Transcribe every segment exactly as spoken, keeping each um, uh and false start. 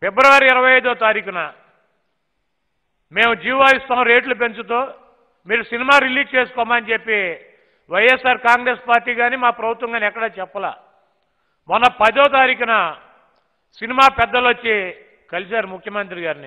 ఫిబ్రవరి ఇరవై ఐదో తారీఖున మేము జీవో ఇస్తాం రేట్లు పెంచుతూ మీరు సినిమా రిలీజ్ చేసుకోమని చెప్పి వైఎస్ఆర్ కాంగ్రెస్ పార్టీ కానీ మా ప్రభుత్వం కానీ ఎక్కడా చెప్పలా. మొన్న పదో తారీఖున సినిమా పెద్దలు వచ్చి కలిశారు ముఖ్యమంత్రి గారిని.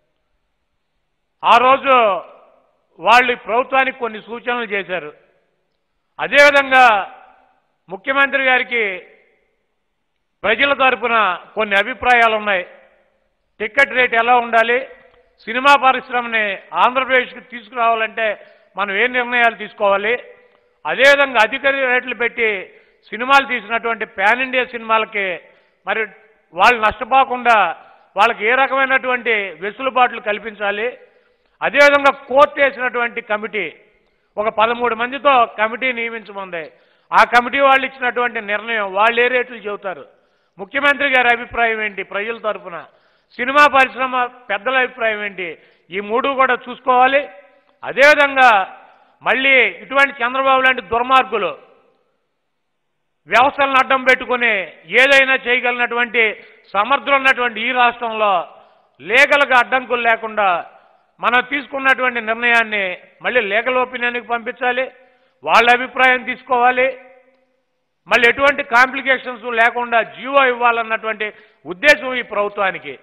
ఆ రోజు వాళ్ళు ప్రభుత్వానికి కొన్ని సూచనలు చేశారు. అదేవిధంగా ముఖ్యమంత్రి గారికి ప్రజల తరపున కొన్ని అభిప్రాయాలు ఉన్నాయి. టికెట్ రేట్ ఎలా ఉండాలి, సినిమా పరిశ్రమని ఆంధ్రప్రదేశ్కి తీసుకురావాలంటే మనం ఏ నిర్ణయాలు తీసుకోవాలి, అదేవిధంగా అధిక రేట్లు పెట్టి సినిమాలు తీసినటువంటి పాన్ ఇండియా సినిమాలకి మరి వాళ్ళు నష్టపోకుండా వాళ్ళకి ఏ రకమైనటువంటి వెసులుబాట్లు కల్పించాలి, అదేవిధంగా కోర్టు వేసినటువంటి కమిటీ ఒక పదమూడు మందితో కమిటీ నియమించమంది. ఆ కమిటీ వాళ్ళు ఇచ్చినటువంటి నిర్ణయం వాళ్ళు ఏ రేట్లు చెబుతారు, ముఖ్యమంత్రి గారి అభిప్రాయం ఏంటి, ప్రజల తరఫున సినిమా పరిశ్రమ పెద్దల అభిప్రాయం ఏంటి, ఈ మూడు కూడా చూసుకోవాలి. అదేవిధంగా మళ్ళీ ఇటువంటి చంద్రబాబు లాంటి దుర్మార్గులు వ్యవస్థలను అడ్డం పెట్టుకుని ఏదైనా చేయగలిగినటువంటి సమర్థులు ఉన్నటువంటి ఈ రాష్ట్రంలో లీగల్గా అడ్డంకులు లేకుండా మనం తీసుకున్నటువంటి నిర్ణయాన్ని మళ్ళీ లీగల్ ఒపీనియన్కి పంపించాలి, వాళ్ళ అభిప్రాయం తీసుకోవాలి, మళ్ళీ ఎటువంటి కాంప్లికేషన్స్ లేకుండా జీవో ఇవ్వాలన్నటువంటి ఉద్దేశం ఈ ప్రభుత్వానికి.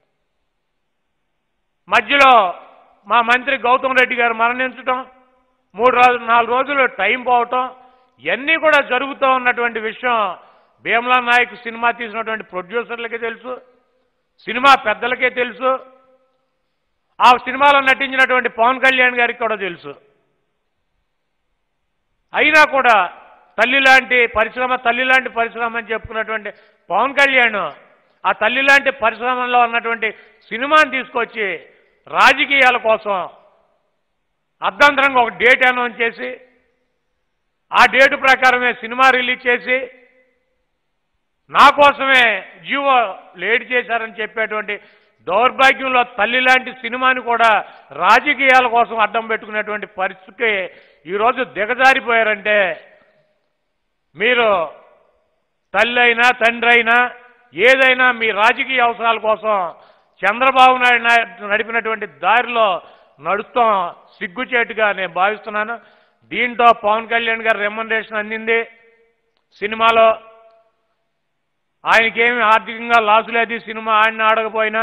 మధ్యలో మా మంత్రి గౌతమ్ రెడ్డి గారు మరణించడం, మూడు రోజులు నాలుగు రోజులు టైం పోవటం, ఇవన్నీ కూడా జరుగుతూ ఉన్నటువంటి విషయం భీమ్లా నాయక్ సినిమా తీసినటువంటి ప్రొడ్యూసర్లకే తెలుసు, సినిమా పెద్దలకే తెలుసు, ఆ సినిమాలో నటించినటువంటి పవన్ కళ్యాణ్ గారికి కూడా తెలుసు. అయినా కూడా తల్లి లాంటి పరిశ్రమ తల్లి లాంటి పరిశ్రమ అని చెప్పుకున్నటువంటి పవన్ కళ్యాణ్ ఆ తల్లి లాంటి పరిశ్రమలో ఉన్నటువంటి సినిమాని తీసుకొచ్చి రాజకీయాల కోసం అర్ధంతరంగా ఒక డేట్ అనౌన్స్ చేసి ఆ డేటు ప్రకారమే సినిమా రిలీజ్ చేసి నా కోసమే జీవో లేట్ చేశారని చెప్పేటువంటి దౌర్భాగ్యంలో తల్లి లాంటి సినిమాని కూడా రాజకీయాల కోసం అడ్డం పెట్టుకునేటువంటి పరిస్థితికి ఈరోజు దిగజారిపోయారంటే మీరు తల్లి అయినా తండ్రి అయినా ఏదైనా మీ రాజకీయ అవసరాల కోసం చంద్రబాబు నాయుడు నడిపినటువంటి దారిలో నడుస్తాం సిగ్గుచేటుగా నేను భావిస్తున్నాను. దీంతో పవన్ కళ్యాణ్ గారు రెమ్యునరేషన్ అందింది సినిమాలో, ఆయనకేమి ఆర్థికంగా లాసు లేదు సినిమా ఆయన ఆడకపోయినా.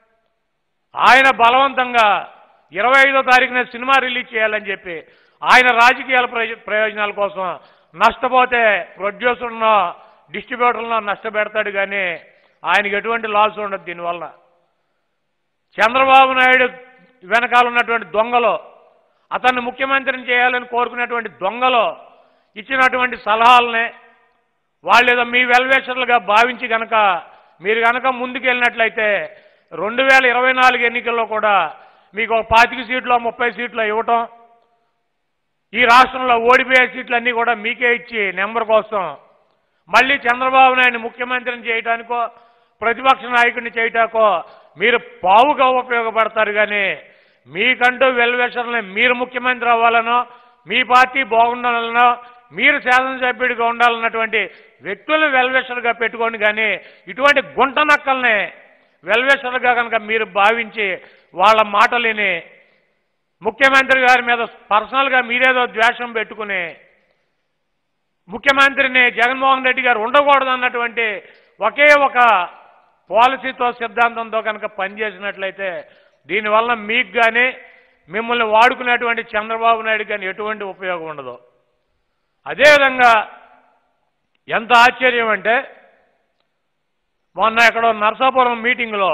ఆయన బలవంతంగా ఇరవై ఐదో తారీఖున సినిమా రిలీజ్ చేయాలని చెప్పి ఆయన రాజకీయాల ప్రయోజనాల కోసం నష్టపోతే ప్రొడ్యూసర్నో డిస్ట్రిబ్యూటర్నో నష్టపెడతాడు కానీ ఆయనకి ఎటువంటి లాస్ ఉండదు. దీనివల్ల చంద్రబాబు నాయుడు వెనకాల ఉన్నటువంటి దొంగలు, అతన్ని ముఖ్యమంత్రిని చేయాలని కోరుకునేటువంటి దొంగలు ఇచ్చినటువంటి సలహాలనే వాళ్ళు ఏదో మీ వెల్వేషర్లుగా భావించి కనుక మీరు కనుక ముందుకెళ్ళినట్లయితే రెండు వేల ఇరవై నాలుగు ఎన్నికల్లో కూడా మీకు ఒక పాతిక సీట్లో ముప్పై సీట్లో ఇవ్వటం, ఈ రాష్ట్రంలో ఓడిపోయే సీట్లన్నీ కూడా మీకే ఇచ్చి నెంబర్ కోసం మళ్ళీ చంద్రబాబు నాయుడిని ముఖ్యమంత్రిని చేయడానికో ప్రతిపక్ష నాయకుడిని చేయటానికో మీరు పావుగా ఉపయోగపడతారు కానీ మీకంటూ వెల్వేషర్లని మీరు ముఖ్యమంత్రి అవ్వాలనో మీ పార్టీ బాగుండాలనో మీరు శాసనసభ్యుడిగా ఉండాలన్నటువంటి వ్యక్తులను వెల్వేషర్గా పెట్టుకోండి కానీ ఇటువంటి గుంట నక్కల్ని వెల్వేషర్గా కనుక మీరు భావించి వాళ్ళ మాటలిని ముఖ్యమంత్రి గారి మీద పర్సనల్గా మీరేదో ద్వేషం పెట్టుకుని ముఖ్యమంత్రిని జగన్మోహన్ రెడ్డి గారు ఉండకూడదు అన్నటువంటి ఒకే ఒక పాలసీతో సిద్ధాంతంతో కనుక పనిచేసినట్లయితే దీనివల్ల మీకు కానీ మిమ్మల్ని వాడుకునేటువంటి చంద్రబాబు నాయుడు కానీ ఎటువంటి ఉపయోగం ఉండదు. అదేవిధంగా ఎంత ఆశ్చర్యం అంటే మొన్న ఎక్కడో నరసాపురం మీటింగ్లో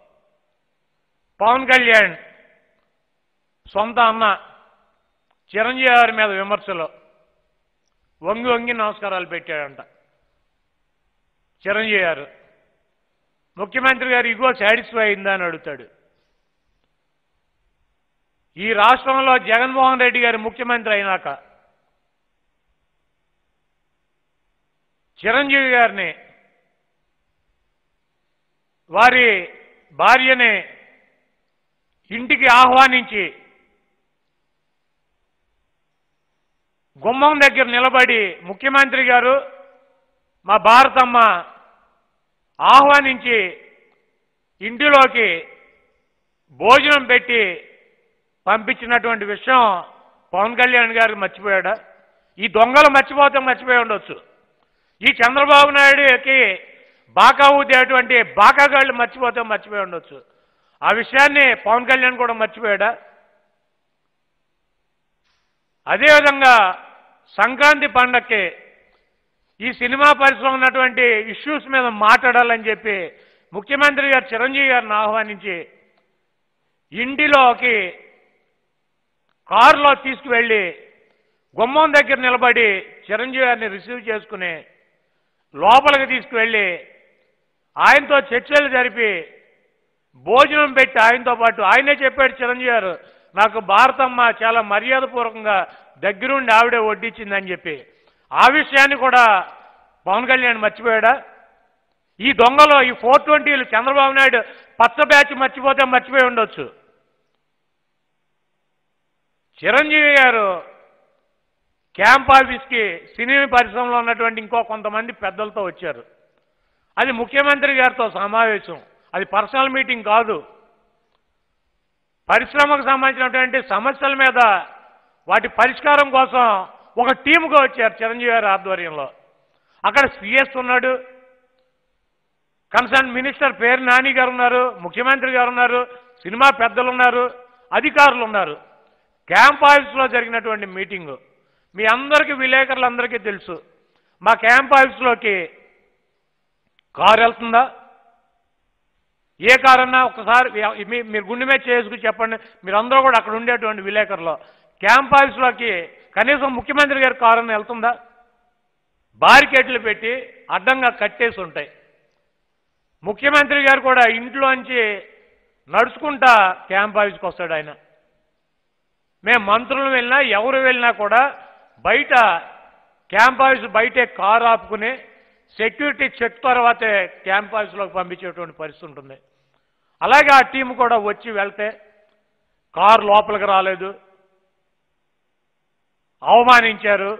పవన్ కళ్యాణ్ సొంత అన్న చిరంజీవి గారి మీద విమర్శలు వంగి వంగి నమస్కారాలు పెట్టాడంట చిరంజీవి గారు. ముఖ్యమంత్రి గారు ఇగో సాటిస్ఫై అయిందా అని అడుగుతాడు. ఈ రాష్ట్రంలో జగన్మోహన్ రెడ్డి గారు ముఖ్యమంత్రి అయినాక చిరంజీవి గారిని వారి భార్యని ఇంటికి ఆహ్వానించి గుమ్మం దగ్గర నిలబడి ముఖ్యమంత్రి గారు మా భారతమ్మ ఆహ్వానించి ఇంటిలోకి భోజనం పెట్టి పంపించినటువంటి విషయం పవన్ కళ్యాణ్ గారికి మర్చిపోయాడా? ఈ దొంగలు మర్చిపోతే మర్చిపోయి ఉండొచ్చు. ఈ చంద్రబాబు నాయుడుకి బాకా ఊదేటువంటి బాకాగాళ్ళు మర్చిపోతే మర్చిపోయి ఉండొచ్చు. ఆ విషయాన్ని పవన్ కళ్యాణ్ కూడా మర్చిపోయాడా? అదేవిధంగా సంక్రాంతి పండక్కి ఈ సినిమా పరిశ్రమ ఉన్నటువంటి ఇష్యూస్ మీద మాట్లాడాలని చెప్పి ముఖ్యమంత్రి గారు చిరంజీవి గారిని ఆహ్వానించి ఇంటిలోకి కారులో తీసుకువెళ్ళి గుమ్మం దగ్గర నిలబడి చిరంజీవి గారిని రిసీవ్ చేసుకుని లోపలికి తీసుకువెళ్ళి ఆయనతో చర్చలు జరిపి భోజనం పెట్టి ఆయనతో పాటు ఆయనే చెప్పాడు చిరంజీవి గారు, నాకు భారతమ్మ చాలా మర్యాదపూర్వకంగా దగ్గరుండి ఆవిడే వడ్డించిందని చెప్పి. ఆ విషయాన్ని కూడా పవన్ కళ్యాణ్ మర్చిపోయాడా? ఈ దొంగలో ఈ ఫోర్ ట్వంటీలు చంద్రబాబు నాయుడు పచ్చ బ్యాచ్ మర్చిపోతే మర్చిపోయి ఉండొచ్చు. చిరంజీవి గారు క్యాంప్ ఆఫీస్కి సినీ పరిశ్రమలో ఉన్నటువంటి ఇంకో కొంతమంది పెద్దలతో వచ్చారు. అది ముఖ్యమంత్రి గారితో సమావేశం, అది పర్సనల్ మీటింగ్ కాదు. పరిశ్రమకు సంబంధించినటువంటి సమస్యల మీద వాటి పరిష్కారం కోసం ఒక టీముగా వచ్చారు చిరంజీవి గారి ఆధ్వర్యంలో. అక్కడ సిఎస్ ఉన్నాడు, కన్సర్న్ మినిస్టర్ పేరు నాని గారు ఉన్నారు, ముఖ్యమంత్రి గారు ఉన్నారు, సినిమా పెద్దలు ఉన్నారు, అధికారులు ఉన్నారు. క్యాంప్ ఆఫీస్లో జరిగినటువంటి మీటింగు మీ అందరికీ విలేకరులందరికీ తెలుసు. మా క్యాంప్ ఆఫీస్లోకి కారు వెళ్తుందా? ఏ కారు అన్నా ఒకసారి మీరు గుండె మీద చేసుకుని చెప్పండి. మీరు అందరూ కూడా అక్కడ ఉండేటువంటి విలేకరులు క్యాంప్ ఆఫీస్లోకి కనీసం ముఖ్యమంత్రి గారి కారు అన్న వెళ్తుందా? బారికేట్లు పెట్టి అడ్డంగా కట్టేసి ఉంటాయి. ముఖ్యమంత్రి గారు కూడా ఇంట్లోంచి నడుచుకుంటా క్యాంప్ ఆఫీస్కి వస్తాడు ఆయన. మేము మంత్రులు వెళ్ళినా ఎవరు వెళ్ళినా కూడా బయట క్యాంప్ ఆఫీస్ బయటే కారు ఆపుకుని సెక్యూరిటీ చెక్ తర్వాతే క్యాంప్ ఆఫీస్లోకి పంపించేటువంటి పరిస్థితి ఉంటుంది. అలాగే ఆ టీం కూడా వచ్చి వెళ్తే కారు లోపలికి రాలేదు, అవమానించారు.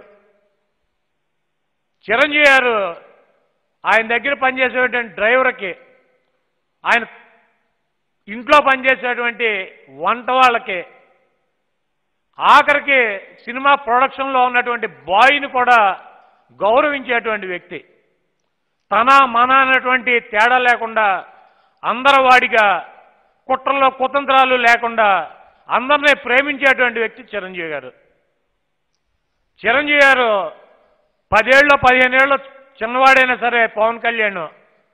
చిరంజీవి గారు ఆయన దగ్గర పనిచేసేటువంటి డ్రైవర్కి, ఆయన ఇంట్లో పనిచేసేటువంటి వంట వాళ్ళకి, ఆఖరికి సినిమా ప్రొడక్షన్లో ఉన్నటువంటి బాయ్ని కూడా గౌరవించేటువంటి వ్యక్తి. తన మన అనేటువంటి తేడా లేకుండా అందరి వాడిగా కుట్రల్లో కుతంత్రాలు లేకుండా అందరినీ ప్రేమించేటువంటి వ్యక్తి చిరంజీవి గారు. చిరంజీవి గారు పదేళ్ళు పదిహేనేళ్ళు చిన్నవాడైనా సరే పవన్ కళ్యాణ్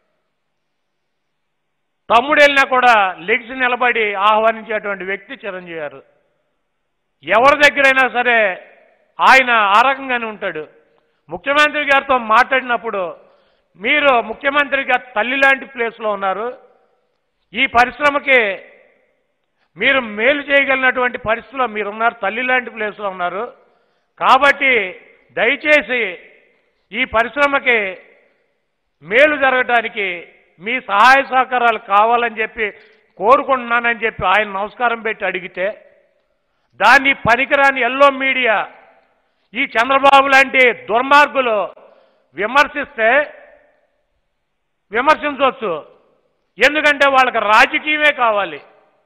తమ్ముడు వెళ్ళినా కూడా లెగ్స్ నిలబడి ఆహ్వానించేటువంటి వ్యక్తి చిరంజీవి గారు. ఎవరి దగ్గరైనా సరే ఆయన ఆ రకంగానే ఉంటాడు. ముఖ్యమంత్రి గారితో మాట్లాడినప్పుడు మీరు ముఖ్యమంత్రి గారు తల్లి లాంటి ప్లేస్లో ఉన్నారు, ఈ పరిశ్రమకి మీరు మేలు చేయగలిగినటువంటి పరిస్థితిలో మీరున్నారు, తల్లి లాంటి ప్లేస్లో ఉన్నారు, కాబట్టి దయచేసి ఈ పరిశ్రమకి మేలు జరగడానికి మీ సహాయ సహకారాలు కావాలని చెప్పి కోరుకుంటున్నానని చెప్పి ఆయన నమస్కారం పెట్టి అడిగితే దాన్ని పనికిరాని ఎల్లో మీడియా ఈ చంద్రబాబు లాంటి దుర్మార్గులు విమర్శిస్తే విమర్శించవచ్చు, ఎందుకంటే వాళ్ళకి రాజకీయమే కావాలి.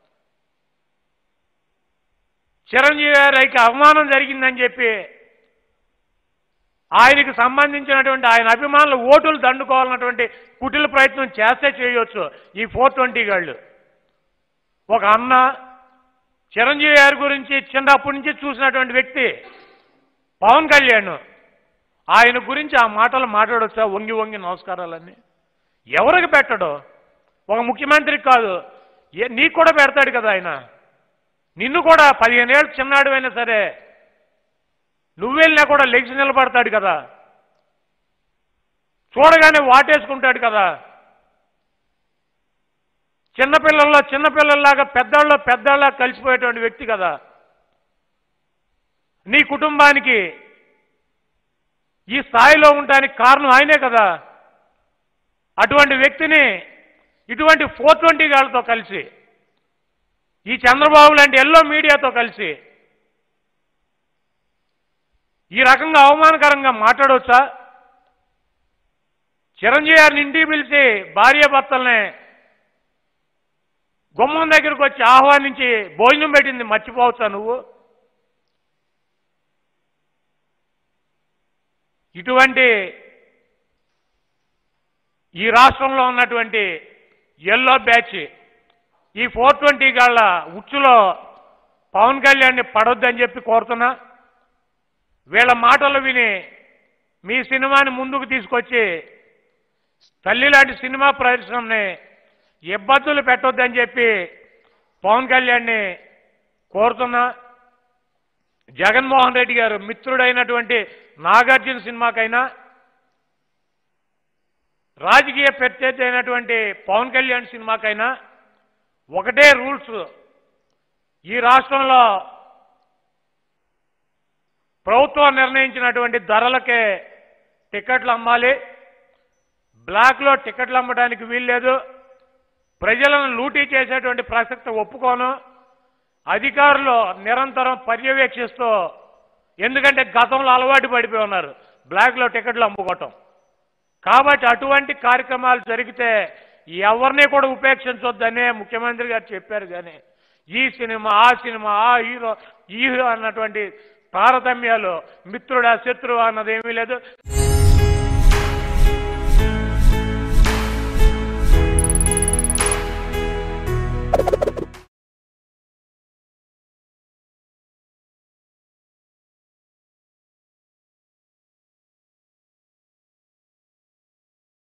చిరంజీవి గారికి అవమానం జరిగిందని చెప్పి ఆయనకి సంబంధించినటువంటి ఆయన అభిమానులు ఓటులు దండుకోవాలన్నటువంటి కుటిల ప్రయత్నం చేస్తే చేయొచ్చు ఈ ఫోర్ ట్వంటీ గాళ్ళు. ఒక అన్న చిరంజీవి గారి గురించి చిన్నప్పటి నుంచి చూసినటువంటి వ్యక్తి పవన్ కళ్యాణ్, ఆయన గురించి ఆ మాటలు మాట్లాడొచ్చా? వంగి వంగి నమస్కారాలన్నీ ఎవరికి పెట్టడు? ఒక ముఖ్యమంత్రికి కాదు, నీకు కూడా పెడతాడు కదా ఆయన. నిన్ను కూడా పదిహేను ఏళ్ళు చిన్నాడు అయినా సరే నువ్వెళ్ళినా కూడా లెగ్స్ నిలబడతాడు కదా, చూడగానే వాటేసుకుంటాడు కదా. చిన్నపిల్లల్లో చిన్నపిల్లల్లాగా పెద్దవాళ్ళు పెద్దవాళ్ళ కలిసిపోయేటువంటి వ్యక్తి కదా. నీ కుటుంబానికి ఈ స్థాయిలో ఉండడానికి కారణం ఆయనే కదా. అటువంటి వ్యక్తిని ఇటువంటి ఫోర్ ట్వంటీ గాళ్ళతో కలిసి ఈ చంద్రబాబు లాంటి ఎల్లో మీడియాతో కలిసి ఈ రకంగా అవమానకరంగా మాట్లాడవచ్చా? చిరంజీవి గారిని ఇంటికి పిలిచి భార్యాభర్తల్ని గుమ్మం దగ్గరకు వచ్చి ఆహ్వానించి భోజనం పెట్టింది మర్చిపోవచ్చా నువ్వు? ఇటువంటి ఈ రాష్ట్రంలో ఉన్నటువంటి ఎల్లో బ్యాచ్ ఈ ఫోర్ ట్వంటీ గాళ్ళ ఉచ్చులో పవన్ కళ్యాణ్ని పడొద్దని చెప్పి కోరుతున్నా. వీళ్ళ మాటలు విని మీ సినిమాని ముందుకు తీసుకొచ్చి తల్లి లాంటి సినిమా ప్రదర్శనని ఇబ్బందులు పెట్టొద్దని చెప్పి పవన్ కళ్యాణ్ని కోరుతున్నా. జగన్మోహన్ రెడ్డి గారు మిత్రుడైనటువంటి నాగార్జున సినిమాకైనా, రాజకీయ ప్రత్యర్థి అయినటువంటి పవన్ కళ్యాణ్ సినిమాకైనా ఒకటే రూల్స్. ఈ రాష్ట్రంలో ప్రభుత్వం నిర్ణయించినటువంటి ధరలకే టికెట్లు అమ్మాలి. బ్లాక్లో టికెట్లు అమ్మడానికి వీల్లేదు. ప్రజలను లూటీ చేసేటువంటి ప్రసక్తి ఒప్పుకోను. అధికారులు నిరంతరం పర్యవేక్షిస్తూ, ఎందుకంటే గతంలో అలవాటు పడిపోయి ఉన్నారు బ్లాక్లో టికెట్లు అమ్ముకోవటం. కాబట్టి అటువంటి కార్యక్రమాలు జరిగితే ఎవరిని కూడా ఉపేక్షించొద్దనే ముఖ్యమంత్రి గారు చెప్పారు. కానీ ఈ సినిమా ఆ సినిమా ఆ హీరో ఈ హీరో అన్నటువంటి తారతమ్యాలు, మిత్రుడా శత్రువా అన్నది ఏమీ లేదు.